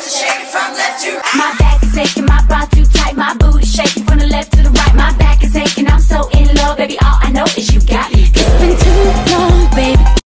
to shake it from left to right. My back is aching.